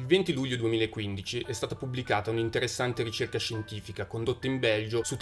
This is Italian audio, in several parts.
Il 20 luglio 2015 è stata pubblicata un'interessante ricerca scientifica condotta in Belgio su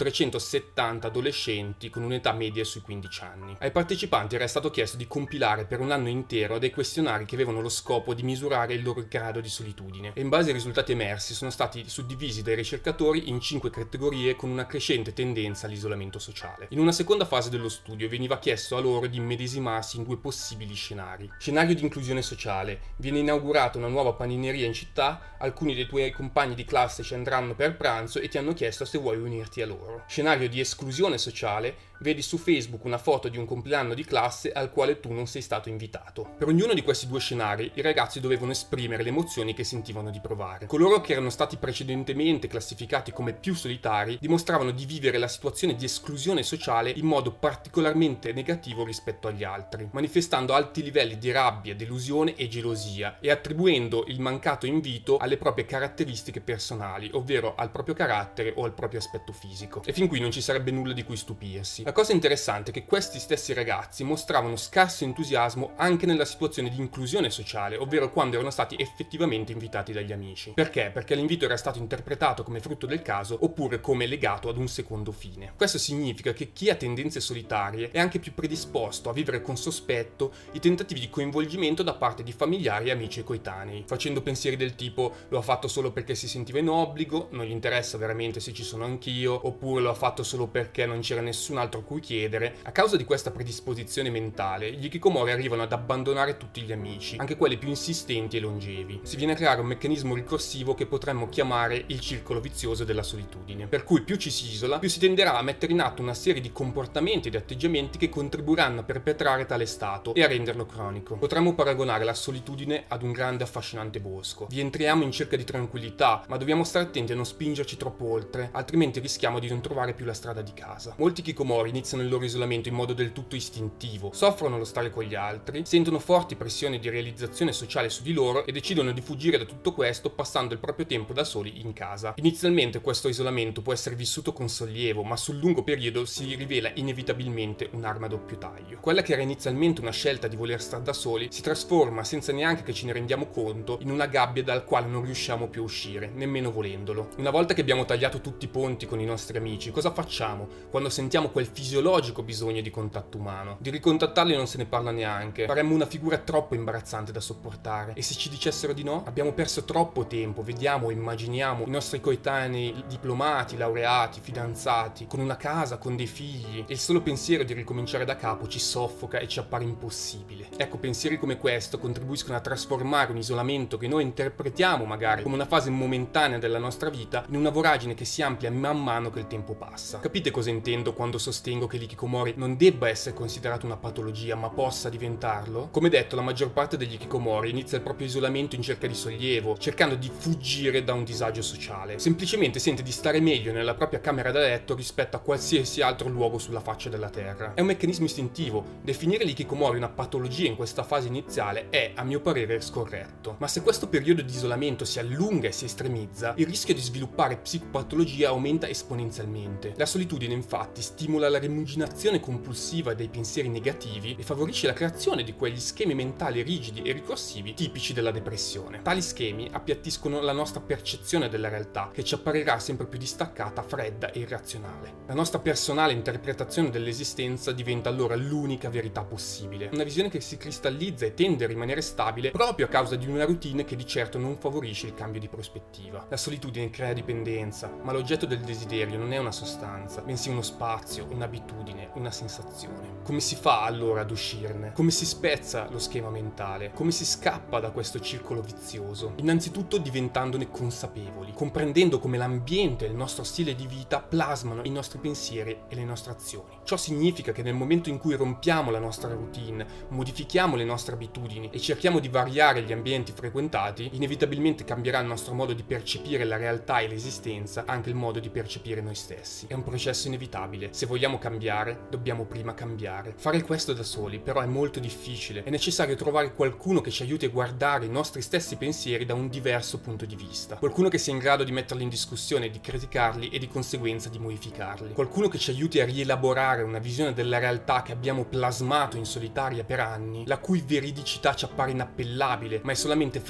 370 adolescenti con un'età media sui 15 anni. Ai partecipanti era stato chiesto di compilare per un anno intero dei questionari che avevano lo scopo di misurare il loro grado di solitudine e in base ai risultati emersi sono stati suddivisi dai ricercatori in 5 categorie con una crescente tendenza all'isolamento sociale. In una seconda fase dello studio veniva chiesto a loro di immedesimarsi in 2 possibili scenari. Scenario di inclusione sociale: viene inaugurata una nuova panineria in città, alcuni dei tuoi compagni di classe ci andranno per pranzo e ti hanno chiesto se vuoi unirti a loro. Scenario di esclusione sociale: vedi su Facebook una foto di un compleanno di classe al quale tu non sei stato invitato. Per ognuno di questi 2 scenari i ragazzi dovevano esprimere le emozioni che sentivano di provare. Coloro che erano stati precedentemente classificati come più solitari dimostravano di vivere la situazione di esclusione sociale in modo particolarmente negativo rispetto agli altri, manifestando alti livelli di rabbia, delusione e gelosia e attribuendo il mancato invito alle proprie caratteristiche personali, ovvero al proprio carattere o al proprio aspetto fisico. E fin qui non ci sarebbe nulla di cui stupirsi. La cosa interessante è che questi stessi ragazzi mostravano scarso entusiasmo anche nella situazione di inclusione sociale, ovvero quando erano stati effettivamente invitati dagli amici. Perché? Perché l'invito era stato interpretato come frutto del caso oppure come legato ad un secondo fine. Questo significa che chi ha tendenze solitarie è anche più predisposto a vivere con sospetto i tentativi di coinvolgimento da parte di familiari, amici e coetanei, facendo pensieri del tipo: lo ha fatto solo perché si sentiva in obbligo, non gli interessa veramente se ci sono anch'io, oppure lo ha fatto solo perché non c'era nessun altro a cui chiedere. A causa di questa predisposizione mentale, gli hikikomori arrivano ad abbandonare tutti gli amici, anche quelli più insistenti e longevi. Si viene a creare un meccanismo ricorsivo che potremmo chiamare il circolo vizioso della solitudine, per cui più ci si isola, più si tenderà a mettere in atto una serie di comportamenti ed atteggiamenti che contribuiranno a perpetrare tale stato e a renderlo cronico. Potremmo paragonare la solitudine ad un grande affascinante bosco. Vi entriamo in cerca di tranquillità, ma dobbiamo stare attenti a non spingerci troppo oltre, altrimenti rischiamo di non trovare più la strada di casa. Molti hikikomori iniziano il loro isolamento in modo del tutto istintivo, soffrono lo stare con gli altri, sentono forti pressioni di realizzazione sociale su di loro e decidono di fuggire da tutto questo passando il proprio tempo da soli in casa. Inizialmente questo isolamento può essere vissuto con sollievo, ma sul lungo periodo si rivela inevitabilmente un'arma a doppio taglio. Quella che era inizialmente una scelta di voler stare da soli si trasforma, senza neanche che ce ne rendiamo conto, in una gabbia dal quale non riusciamo più a uscire, nemmeno volendolo. Una volta che abbiamo tagliato tutti i ponti con i nostri amici, cosa facciamo quando sentiamo quel fisiologico bisogno di contatto umano? Di ricontattarli non se ne parla neanche, faremmo una figura troppo imbarazzante da sopportare. E se ci dicessero di no? Abbiamo perso troppo tempo, vediamo e immaginiamo i nostri coetanei diplomati, laureati, fidanzati, con una casa, con dei figli, e il solo pensiero di ricominciare da capo ci soffoca e ci appare impossibile. Ecco, pensieri come questo contribuiscono a trasformare un isolamento che noi interpretiamo magari come una fase momentanea della nostra vita in una voragine che si amplia man mano che il tempo passa. Capite cosa intendo quando sostengo che l'ikikomori non debba essere considerato una patologia, ma possa diventarlo? Come detto, la maggior parte degli hikikomori inizia il proprio isolamento in cerca di sollievo, cercando di fuggire da un disagio sociale. Semplicemente sente di stare meglio nella propria camera da letto rispetto a qualsiasi altro luogo sulla faccia della terra. È un meccanismo istintivo. Definire l'ikikomori una patologia in questa fase iniziale è, a mio parere, scorretto. Ma se questo periodo di isolamento si allunga e si estremizza, il rischio di sviluppare psicopatologia aumenta esponenzialmente. La solitudine, infatti, stimola la rimuginazione compulsiva dei pensieri negativi e favorisce la creazione di quegli schemi mentali rigidi e ricorsivi tipici della depressione. Tali schemi appiattiscono la nostra percezione della realtà, che ci apparirà sempre più distaccata, fredda e irrazionale. La nostra personale interpretazione dell'esistenza diventa allora l'unica verità possibile. Una visione che si cristallizza e tende a rimanere stabile proprio a causa di una routine che di certo non favorisce il cambio di prospettiva. La solitudine crea dipendenza, ma l'oggetto del desiderio non è una sostanza, bensì uno spazio, un'abitudine, una sensazione. Come si fa allora ad uscirne? Come si spezza lo schema mentale? Come si scappa da questo circolo vizioso? Innanzitutto diventandone consapevoli, comprendendo come l'ambiente e il nostro stile di vita plasmano i nostri pensieri e le nostre azioni. Ciò significa che nel momento in cui rompiamo la nostra routine, modifichiamo le nostre abitudini e cerchiamo di variare gli ambienti frequentati, inevitabilmente cambierà il nostro modo di percepire la realtà e l'esistenza, anche il modo di percepire noi stessi. È un processo inevitabile. Se vogliamo cambiare, dobbiamo prima cambiare. Fare questo da soli, però, è molto difficile. È necessario trovare qualcuno che ci aiuti a guardare i nostri stessi pensieri da un diverso punto di vista. Qualcuno che sia in grado di metterli in discussione, di criticarli e di conseguenza di modificarli. Qualcuno che ci aiuti a rielaborare una visione della realtà che abbiamo plasmato in solitaria per anni, la cui veridicità ci appare inappellabile, ma è solamente frutto della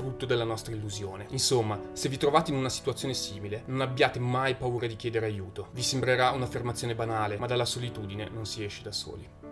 alla nostra illusione. Insomma, se vi trovate in una situazione simile, non abbiate mai paura di chiedere aiuto. Vi sembrerà un'affermazione banale, ma dalla solitudine non si esce da soli.